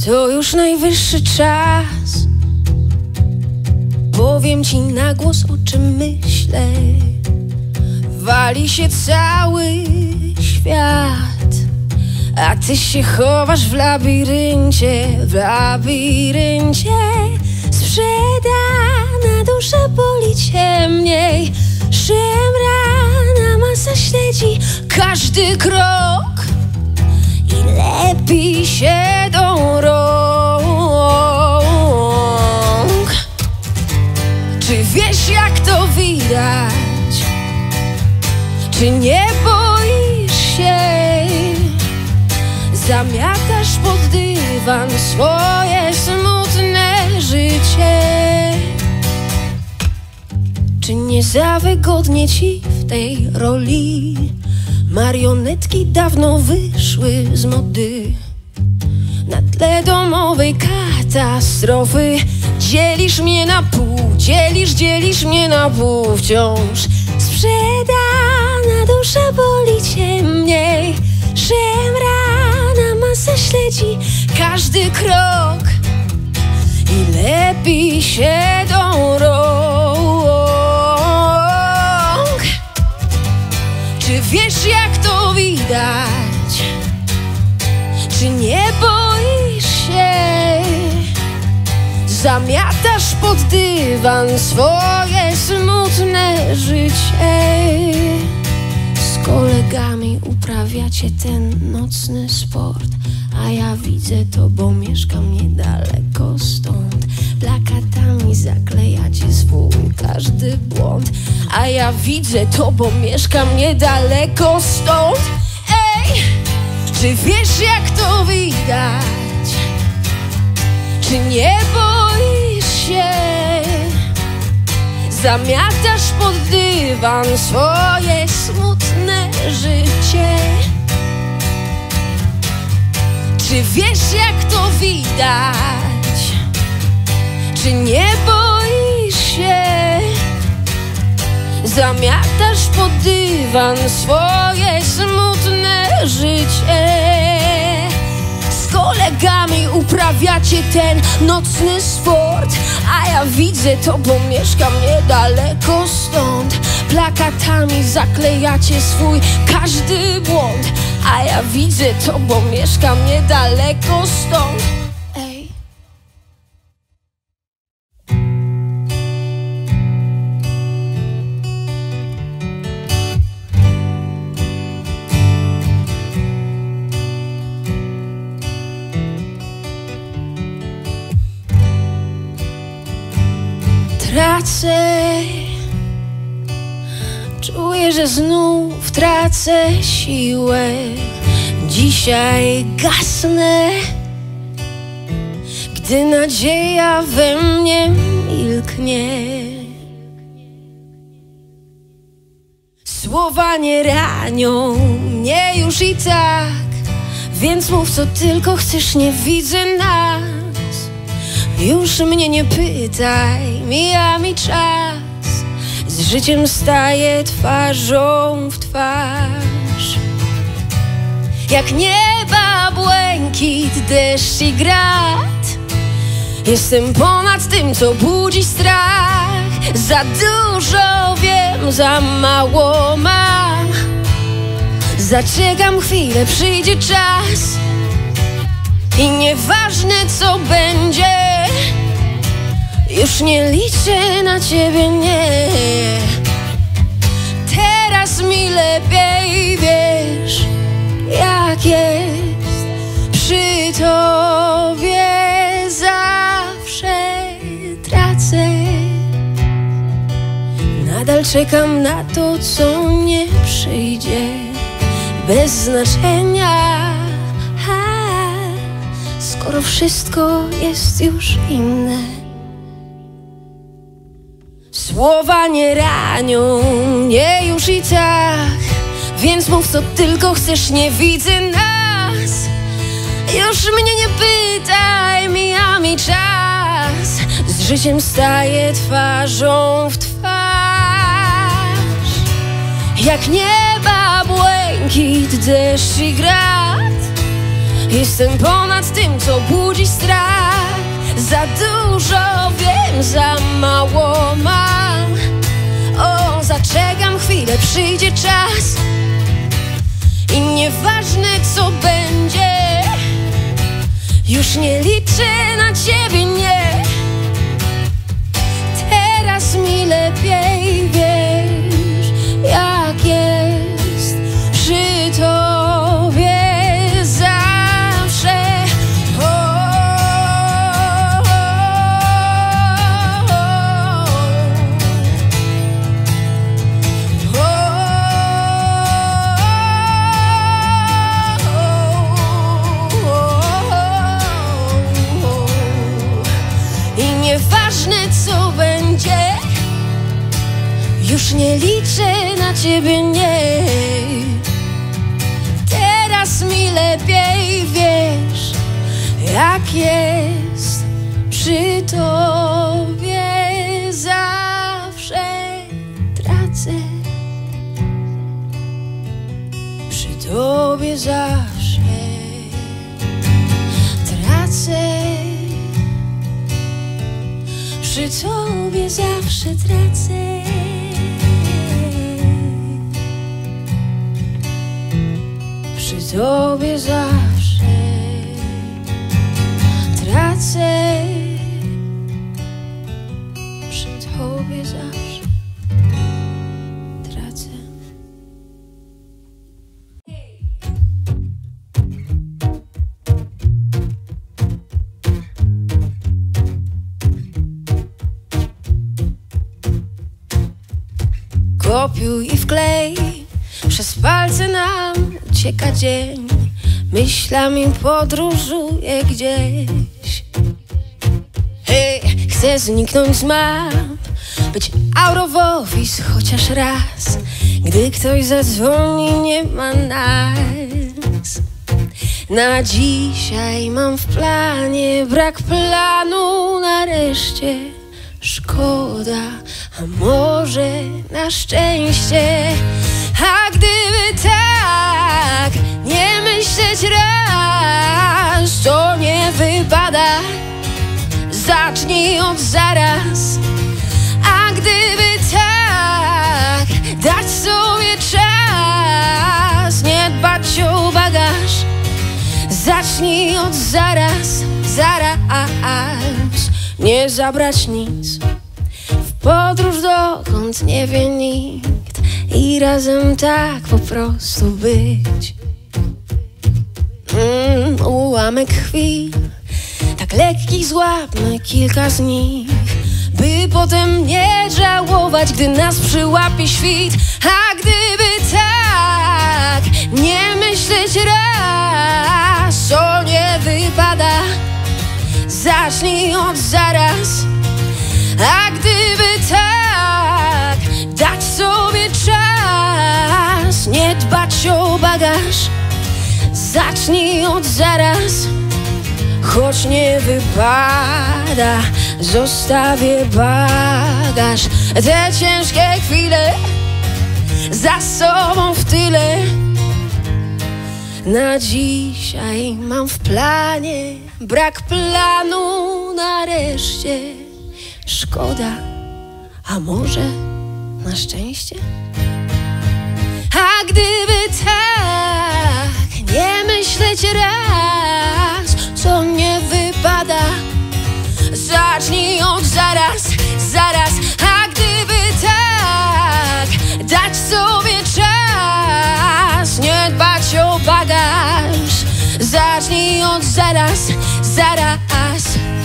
To już najwyższy czas. Powiem ci na głos, o czym myślę. Wali się cały świat, a ty się chowasz w labiryncie. Sprzedana dusza boli cię mniej. Szemrana masa śledzi każdy krok i lepi się do rąk. Czy wiesz, jak to widać? Czy nie boisz się? Zamiatasz pod dywan swoje smutne życie. Czy nie za wygodnie ci w tej roli? Marionetki dawno wyszły z mody. Na tle domowej katastrofy dzielisz mnie na pół, dzielisz mnie na pół wciąż. Sprzedana dusza boli cię mniej. Szemrana masa śledzi każdy krok i lepi się do rąk. Czy wiesz, jak to widać? Czy nie boisz się? Zamiatasz pod dywan swoje smutne życie. Z kolegami uprawiacie ten nocny sport, a ja widzę to, bo mieszkam niedaleko stąd. Plakatami zaklejacie swój każdy błąd, a ja widzę to, bo mieszkam niedaleko stąd. Ej, czy wiesz, jak to widać? Czy nie boisz się? Zamiatasz pod dywan swoje smutne życie. Czy wiesz, jak to widać? Czy nie boisz się? Zamiatasz pod dywan swoje smutne życie. Z kolegami uprawiacie ten nocny sport, a ja widzę to, bo mieszkam niedaleko stąd. Plakatami zaklejacie swój każdy błąd, a ja widzę to, bo mieszkam niedaleko stąd. Ej. Tracę, czuję, że znów tracę siłę. Dzisiaj gasnę, gdy nadzieja we mnie milknie. Słowa nie ranią mnie już i tak, więc mów, co tylko chcesz, nie widzę nas. Już mnie nie pytaj, mija mi czas. Z życiem staję twarzą w twarz. Jak nieba błękit, deszcz i grad, jestem ponad tym, co budzi strach. Za dużo wiem, za mało mam. Zaczekam chwilę, przyjdzie czas i nieważne, co będzie, już nie liczę na ciebie, nie. Teraz mi lepiej, wiesz, jak jest przy tobie. Zawsze tracę, nadal czekam na to, co nie przyjdzie. Bez znaczenia, skoro wszystko jest już inne. Słowa nie ranią mnie już i tak, więc mów, co tylko chcesz, nie widzę nas. Już mnie nie pytaj, mija mi czas. Z życiem staję twarzą w twarz. Jak nieba błękit, deszcz i grad, Jestem ponad tym, co budzi strach. Za dużo wiem, za mało mam. O, zaczekam chwilę, przyjdzie czas i nieważne co będzie, już nie liczę na ciebie, nie. Teraz mi lepiej, wiesz, jak jest przy tobie zawsze. I nieważne co będzie, już nie liczę na ciebie, nie. Teraz mi lepiej, wiesz, jak jest przy tobie zawsze. Tracę przy tobie zawsze. Tracę przy tobie zawsze, tracę. Przy tobie zawsze tracę. Przy tobie zawsze tracę. Kopiuj i wklej, przez palce nam ucieka dzień. Myślami podróżuję gdzieś. Hej, chcę zniknąć z map, być out of office chociaż raz. Gdy ktoś zadzwoni, nie ma nas. Na dzisiaj mam w planie brak planu, nareszcie szkoda, a może na szczęście. A gdyby tak nie myśleć raz, to nie wypada, zacznij od zaraz. A gdyby tak dać sobie czas, nie dbać o bagaż, zacznij od zaraz, zaraz. Nie zabrać nic, w podróż dokąd nie wie nikt, i razem tak po prostu być. Ułamek chwil, tak lekkich, złapmy kilka z nich, by potem nie żałować, gdy nas przyłapie świt. A gdyby tak nie myśleć raz, to nie wypada, zacznij od zaraz. A gdyby tak dać sobie czas, nie dbać o bagaż, zacznij od zaraz. Choć nie wypada, zostawię bagaż. Te ciężkie chwile za sobą w tyle. Na dzisiaj mam w planie brak planu, nareszcie szkoda, a może na szczęście. A gdyby tak nie myśleć raz, co nie wypada, zacznij od zaraz, zaraz. A gdyby tak dać sobie czas, nie dbać o bagaż, zacznij od zaraz, zaraz.